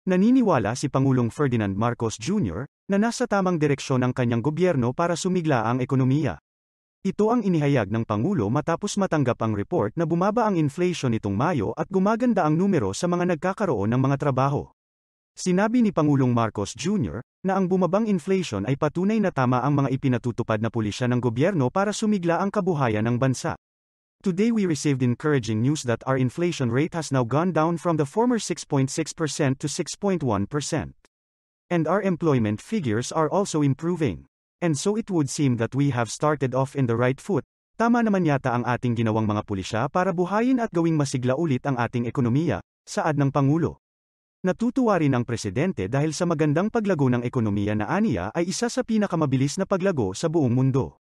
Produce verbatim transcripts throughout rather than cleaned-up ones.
Naniniwala si Pangulong Ferdinand Marcos Junior na nasa tamang direksyon ang kanyang gobyerno para sumigla ang ekonomiya. Ito ang inihayag ng Pangulo matapos matanggap ang report na bumaba ang inflation nitong Mayo at gumaganda ang numero sa mga nagkakaroon ng mga trabaho. Sinabi ni Pangulong Marcos Junior na ang bumabang inflation ay patunay na tama ang mga ipinatutupad na pulisya ng gobyerno para sumigla ang kabuhayan ng bansa. Today we received encouraging news that our inflation rate has now gone down from the former six point six percent to six point one percent. And our employment figures are also improving. And so it would seem that we have started off in the right foot. Tama naman yata ang ating ginawang mga pulisya para buhayin at gawing masigla ulit ang ating ekonomiya, saad ng Pangulo. Natutuwa rin ang presidente dahil sa magandang paglago ng ekonomiya na aniya ay isa sa pinakamabilis na paglago sa buong mundo.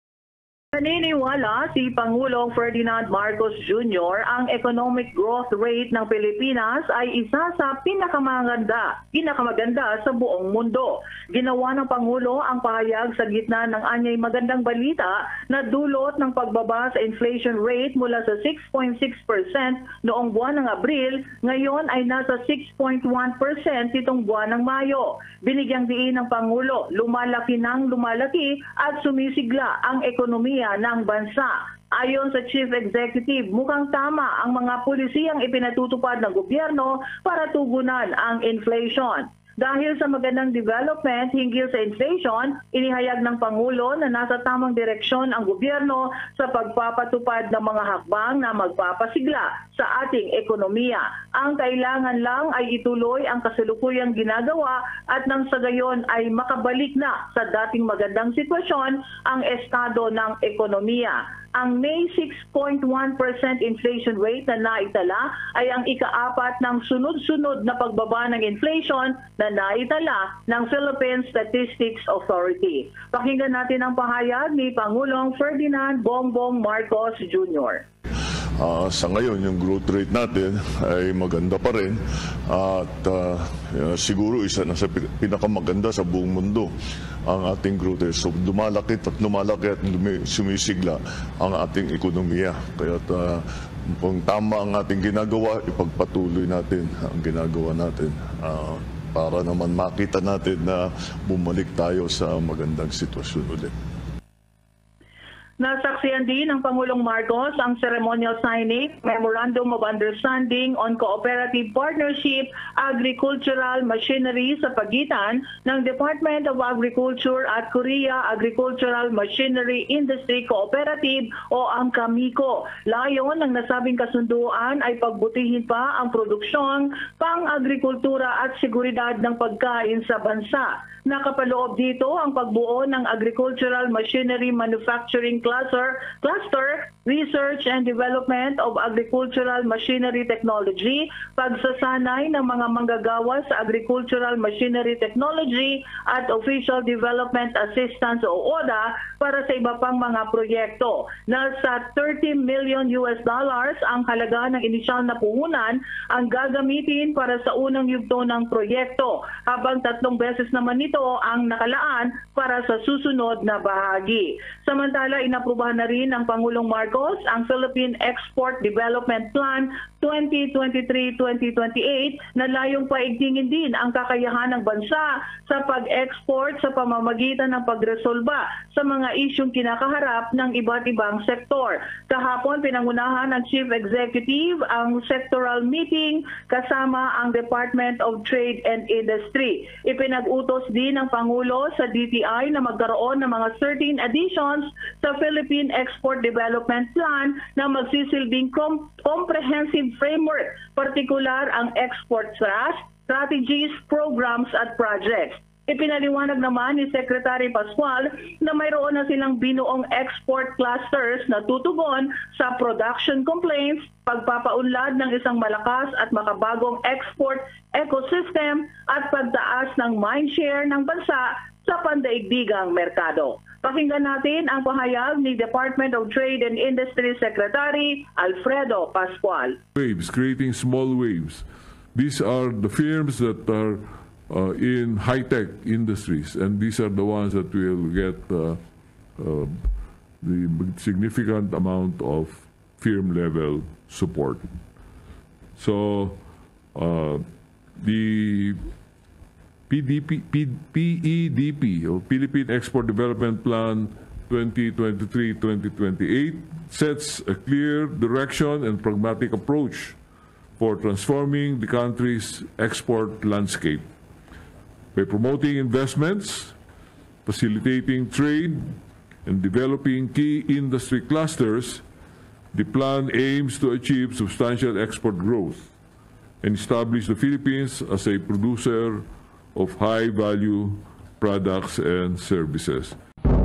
Naniniwala si Pangulong Ferdinand Marcos Junior ang economic growth rate ng Pilipinas ay isa sa pinakamaganda, pinakamaganda sa buong mundo. Ginawa ng Pangulo ang pahayag sa gitna ng anyay magandang balita na dulot ng pagbaba sa inflation rate mula sa six point six percent noong buwan ng Abril, ngayon ay nasa six point one percent itong buwan ng Mayo. Binigyang diin ng Pangulo, lumalaki ng lumalaki at sumisigla ang ekonomiya ng bansa. Ayon sa Chief Executive, mukhang tama ang mga pulisiyang ipinatutupad ng gobyerno para tugunan ang inflation. Dahil sa magandang development hinggil sa inflation, inihayag ng Pangulo na nasa tamang direksyon ang gobyerno sa pagpapatupad ng mga hakbang na magpapasigla sa ating ekonomiya. Ang kailangan lang ay ituloy ang kasalukuyang ginagawa at nang sa gayon ay makabalik na sa dating magandang sitwasyon ang estado ng ekonomiya. Ang May six point one percent inflation rate na naitala ay ang ikaapat ng sunod-sunod na pagbaba ng inflation na naitala ng Philippine Statistics Authority. Pakinggan natin ang pahayag ni Pangulong Ferdinand Bongbong Marcos Junior Uh, sa ngayon, yung growth rate natin ay maganda pa rin at uh, uh, siguro isa na sa pinakamaganda sa buong mundo ang ating growth rate. So lumalaki at lumalaki at sumisigla ang ating ekonomiya. Kaya uh, kung tama ang ating ginagawa, ipagpatuloy natin ang ginagawa natin uh, para naman makita natin na bumalik tayo sa magandang sitwasyon ulit. Nasaksihan din ng Pangulong Marcos ang ceremonial signing Memorandum of Understanding on Cooperative Partnership Agricultural Machinery sa pagitan ng Department of Agriculture at Korea Agricultural Machinery Industry Cooperative o ang KAMICO. Layon ng nasabing kasunduan ay pagbutihin pa ang produksyon, pang-agrikultura at seguridad ng pagkain sa bansa. Nakapaloob dito ang pagbuo ng Agricultural Machinery Manufacturing Cluster, Cluster, Research and Development of Agricultural Machinery Technology, pagsasanay ng mga manggagawa sa Agricultural Machinery Technology at Official Development Assistance o O D A para sa iba pang mga proyekto. Nasa thirty million U S dollars ang halaga ng inisyal na puhunan ang gagamitin para sa unang yugto ng proyekto, habang tatlong beses naman ito ang nakalaan para sa susunod na bahagi. Samantala, inaprubahan na rin ng Pangulong Marcos ang Philippine Export Development Plan twenty twenty-three to twenty twenty-eight na layong paigtingin din ang kakayahan ng bansa sa pag-export sa pamamagitan ng pagresolba sa mga isyung kinakaharap ng iba't ibang sektor. Kahapon, pinangunahan ng Chief Executive ang sectoral meeting kasama ang Department of Trade and Industry. Ipinag-utos din ng Pangulo sa D T I na magkaroon ng mga thirteen additions sa Philippine Export Development Plan na magsisilbing com comprehensive framework, partikular ang export trust, strategies, programs at projects. Ipinaliwanag naman ni Secretary Pascual na mayroon na silang binuong export clusters na tutugon sa production complaints, pagpapaunlad ng isang malakas at makabagong export ecosystem at pagtaas ng mindshare ng bansa sa pandaigdigang merkado. Pakinggan natin ang pahayag ni Department of Trade and Industry Secretary Alfredo Pascual. Waves, creating small waves. These are the firms that are uh, in high-tech industries, and these are the ones that will get uh, uh, the significant amount of firm-level support. So, uh, the P D P, P, PEDP, or Philippine Export Development Plan twenty twenty-three to twenty twenty-eight, sets a clear direction and pragmatic approach for transforming the country's export landscape. By promoting investments, facilitating trade, and developing key industry clusters, the plan aims to achieve substantial export growth and establish the Philippines as a producer of high-value products and services.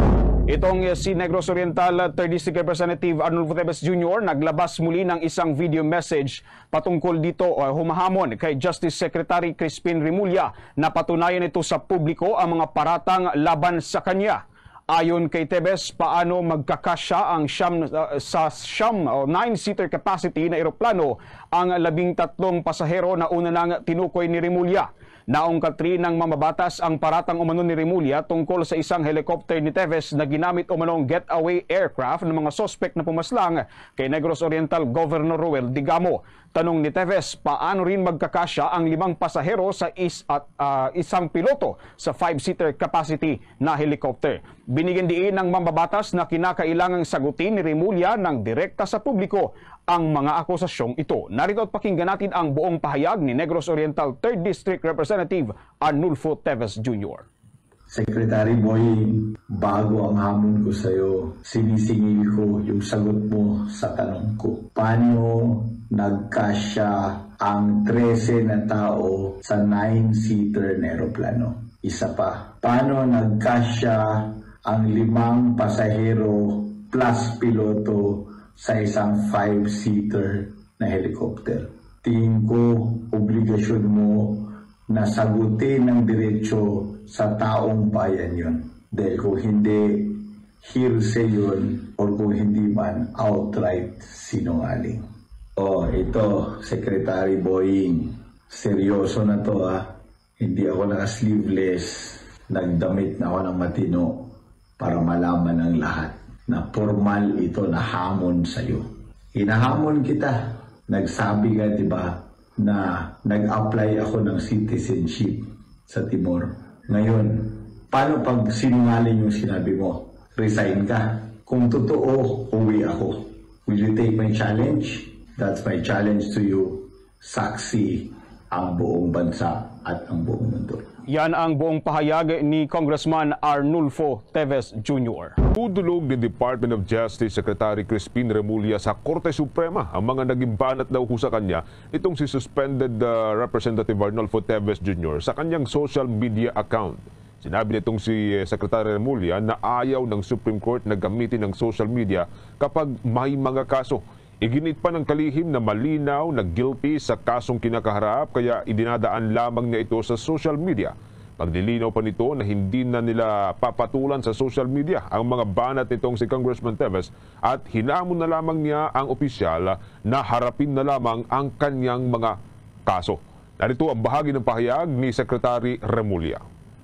Itong si Negros Oriental third District Representative Arnie Teves Junior naglabas muli ng isang video message patungkol dito o humahamon kay Justice Secretary Crispin Remulla na patunayan ito sa publiko ang mga paratang laban sa kanya. Ayon kay Teves, paano magkakasya ang siyam, uh, sa siyam o nine-seater capacity na eroplano ang labing tatlong pasahero na una nang tinukoy ni Remulla. Naong katri ng mamabatas ang paratang umano ni Remulla tungkol sa isang helicopter ni Teves na ginamit umanong getaway aircraft ng mga sospek na pumaslang kay Negros Oriental Governor Roel Digamo. Tanong ni Teves, paano rin magkakasya ang limang pasahero sa is, at, uh, isang piloto sa five-seater capacity na helicopter? Binigyan diin ng mamabatas na kinakailangang sagutin ni Remulla ng direkta sa publiko ang mga akusasyong ito. Narito at pakinggan natin ang buong pahayag ni Negros Oriental third District Representative Arnie Teves Junior Secretary Boying, bago ang hamon ko sa iyo, sinisingil ko yung sagot mo sa tanong ko. Paano nagkasya ang thirteen na tao sa nine-seater na aeroplano? Isa pa, paano nagkasya ang limang pasahero plus piloto sa isang five-seater na helicopter? Tingin ko, obligasyon mo na sagutin ng diretsyo sa taong bayan yun. Dahil kung hindi hearsay yun, or kung hindi man outright sinungaling. Oh, ito, Secretary Boying, seryoso na to ah. Hindi ako naka-sleeveless, nagdamit na ako ng matino para malaman ng lahat na formal ito na hamon sa'yo. Hinahamon kita. Nagsabi ka, di ba, na nag-apply ako ng citizenship sa Timor. Ngayon, paano pag sinungaling yung sinabi mo? Resign ka. Kung totoo, uwi ako. Will you take my challenge? That's my challenge to you. Saksi ang buong bansa at ang buong mundo. Yan ang buong pahayag ni Congressman Arnie Teves Junior Udulog ni Department of Justice Secretary Crispin Remulla sa Korte Suprema ang mga naging banat daw sa kanya itong si suspended uh, Representative Arnie Teves Junior sa kanyang social media account. Sinabi nitong si Secretary Remulla na ayaw ng Supreme Court na gamitin ng social media kapag may mga kaso. Iginit pa ng kalihim na malinaw na guilty sa kasong kinakaharap kaya idinadaan lamang niya ito sa social media. Paglilinaw pa nito na hindi na nila papatulan sa social media ang mga banat nitong si Congressman Teves at hinamon na lamang niya ang opisyal na harapin na lamang ang kanyang mga kaso. Narito ang bahagi ng pahayag ni Secretary Remulla.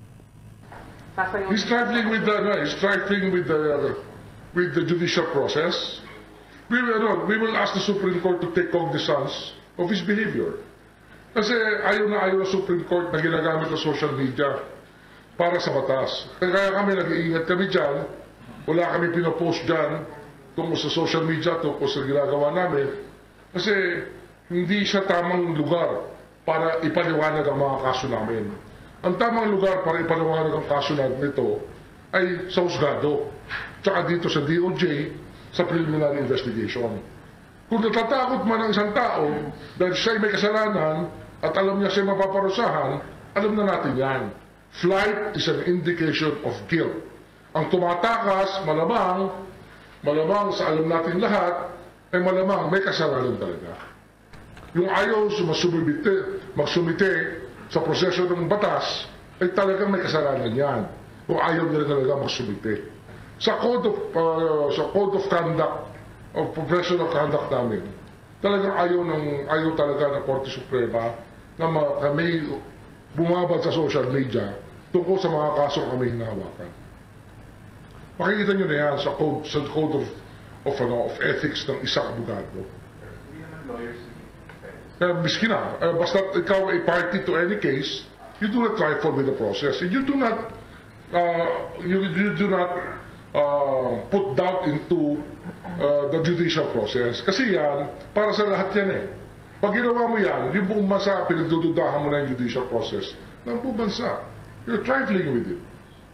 He's trifling with the, no, he's trifling with the, with the judicial process. We will, we will ask the Supreme Court to take cognizance of his behavior. Kasi ayaw na ayaw ng Supreme Court na ginagamit ng social media para sa batas. Kaya kami nag-iingat kami dyan, wala kami pinopost dyan tungkol sa social media, tungkol sa ginagawa namin. Kasi hindi siya tamang lugar para ipaliwanag ang mga kaso namin. Ang tamang lugar para ipaliwanag ang kaso namin ito ay sa husgado, tsaka dito sa D O J, sa preliminary investigation. Kung natatakot man ang isang tao dahil siya'y may kasalanan at alam niya siya'y mapaparusahan, alam na natin yan. Flight is an indication of guilt. Ang tumatakas, malamang, malamang sa alam natin lahat, ay malamang may kasalanan talaga. Yung ayaw sumasumite, magsumite sa proseso ng batas, ay talagang may kasalanan yan. Kung ayaw nila talaga magsumite. Sa code of uh, sa code of conduct of professional conduct namin, talagang ayaw ng ayaw talaga ng Korte Suprema na kami bumabad sa social media tungkol sa mga kaso kami hinahawakan. Makikita nyo na yan sa code sa code of of, ano, of ethics ng isang abogado. Kaya miski na, uh, basta ikaw ay party to any case, You do not trifle with the process. And you do not, uh, you, you do not uh, put doubt into uh, the judicial process. Kasi yan, para sa lahat yan eh. Pag ginawa mo yan, yung buong bansa, pinagdududahan mo na yung judicial process ng buong bansa. You're trifling with it.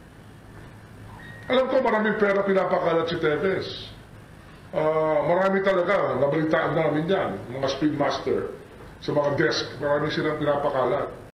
Alam ko, maraming pera pinapakalat si Teves. Uh, marami talaga, nabalitaan namin yan, mga speedmaster, sa mga desk, marami silang pinapakalat.